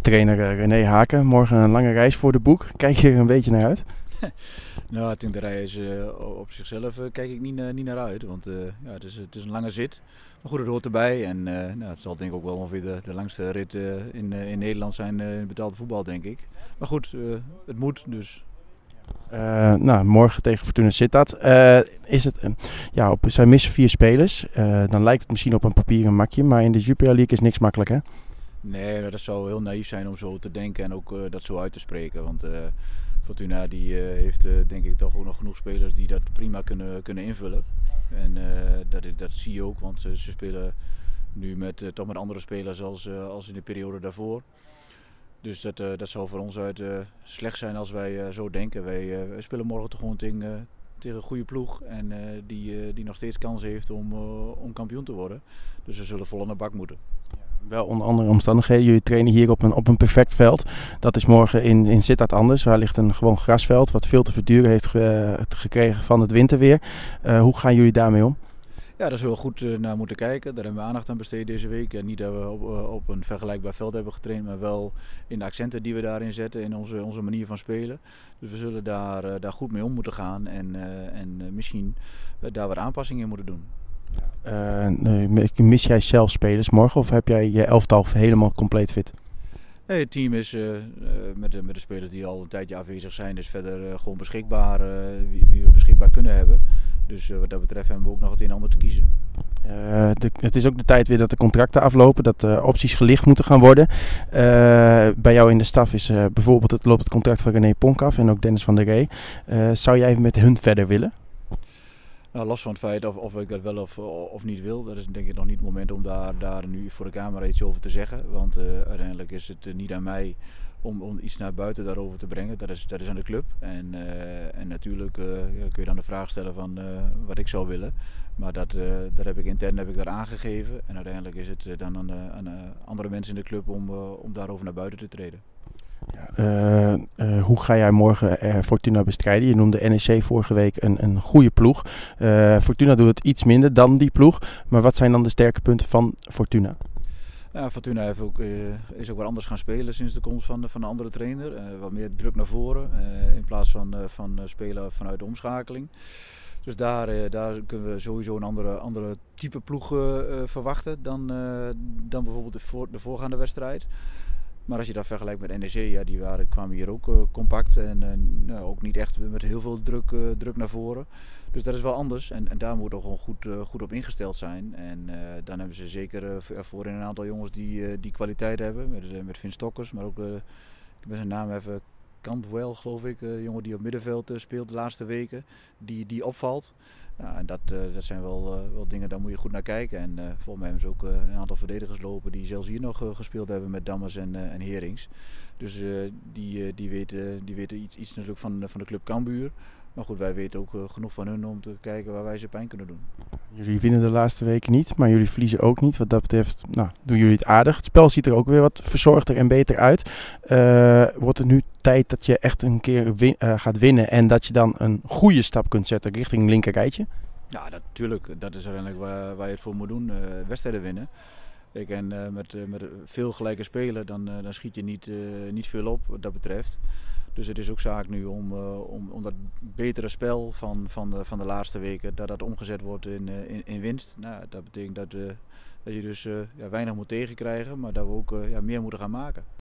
trainer René Haken. Morgen een lange reis voor de boeg. Kijk je er een beetje naar uit? Nou, ik denk de reis op zichzelf kijk ik niet naar uit. Want ja, het is een lange zit. Maar goed, het hoort erbij. En nou, het zal denk ik ook wel ongeveer de langste rit in Nederland zijn in het betaalde voetbal, denk ik. Maar goed, het moet dus. Nou, morgen tegen Fortuna Sittard. Is het, zij missen 4 spelers. Dan lijkt het misschien op een papier een makje. Maar in de Jupiler League is niks makkelijk, hè? Nee, dat zou heel naïef zijn om zo te denken en ook dat zo uit te spreken. Want Fortuna die, heeft denk ik toch ook nog genoeg spelers die dat prima kunnen invullen. En dat zie je ook, want ze spelen nu toch met andere spelers als in de periode daarvoor. Dus dat zou voor ons uit slecht zijn als wij zo denken. Wij spelen morgen toch gewoon tegen een goede ploeg en die nog steeds kans heeft om kampioen te worden. Dus we zullen vol aan de bak moeten. Wel onder andere omstandigheden. Jullie trainen hier op een perfect veld. Dat is morgen in Sittard anders. Waar ligt een gewoon grasveld wat veel te verduren heeft gekregen van het winterweer. Hoe gaan jullie daarmee om? Ja, daar zullen we goed naar moeten kijken. Daar hebben we aandacht aan besteed deze week. En niet dat we op een vergelijkbaar veld hebben getraind, maar wel in de accenten die we daarin zetten, in onze manier van spelen. Dus we zullen daar goed mee om moeten gaan en misschien daar wat aanpassingen in moeten doen. Mis jij zelf spelers morgen of heb jij je elftal helemaal compleet fit? Nee, het team is met de spelers die al een tijdje afwezig zijn, is verder gewoon beschikbaar wie we beschikbaar kunnen hebben. Dus wat dat betreft hebben we ook nog het een en ander te kiezen. Het is ook de tijd weer dat de contracten aflopen, dat opties gelicht moeten gaan worden. Bij jou in de staf is bijvoorbeeld loopt het contract van René Ponk af en ook Dennis van der Ree. Zou jij met hun verder willen? Nou, los van het feit of ik dat wel of niet wil, dat is denk ik nog niet het moment om daar nu voor de camera iets over te zeggen. Want uiteindelijk is het niet aan mij om iets naar buiten daarover te brengen. Dat is aan de club. En natuurlijk kun je dan de vraag stellen van wat ik zou willen. Maar dat heb ik intern daar aangegeven. En uiteindelijk is het dan aan andere mensen in de club om daarover naar buiten te treden. Hoe ga jij morgen Fortuna bestrijden? Je noemde NEC vorige week een goede ploeg. Fortuna doet het iets minder dan die ploeg. Maar wat zijn dan de sterke punten van Fortuna? Ja, Fortuna is ook wat anders gaan spelen sinds de komst van de andere trainer. Wat meer druk naar voren in plaats van spelen vanuit de omschakeling. Dus daar kunnen we sowieso een andere type ploeg verwachten dan bijvoorbeeld de voorgaande wedstrijd. Maar als je dat vergelijkt met NEC, ja, die kwamen hier ook compact en ook niet echt met heel veel druk naar voren. Dus dat is wel anders en daar moeten we gewoon goed op ingesteld zijn. En dan hebben ze zeker voorin een aantal jongens die kwaliteit hebben, met Vin Stokkers, maar ook, ik ben zijn naam even, Cantwell geloof ik, de jongen die op middenveld speelt de laatste weken, die opvalt. Nou, en dat zijn wel dingen, daar moet je goed naar kijken. En volgens mij hebben ze ook een aantal verdedigers lopen die zelfs hier nog gespeeld hebben met Dammers en Herings. Dus die weten iets natuurlijk van de club Cambuur. Maar goed, wij weten ook genoeg van hun om te kijken waar wij ze pijn kunnen doen. Jullie winnen de laatste weken niet, maar jullie verliezen ook niet. Wat dat betreft doen jullie het aardig. Het spel ziet er ook weer wat verzorgder en beter uit. Wordt het nu tijd dat je echt een keer gaat winnen en dat je dan een goede stap kunt zetten richting linker rijtje? Ja, natuurlijk. Dat is uiteindelijk waar je het voor moet doen. Wedstrijden winnen. En met veel gelijke spelen dan schiet je niet veel op wat dat betreft. Dus het is ook zaak nu om dat betere spel van de laatste weken, dat omgezet wordt in winst. Nou, dat betekent dat je dus weinig moet tegenkrijgen, maar dat we ook meer moeten gaan maken.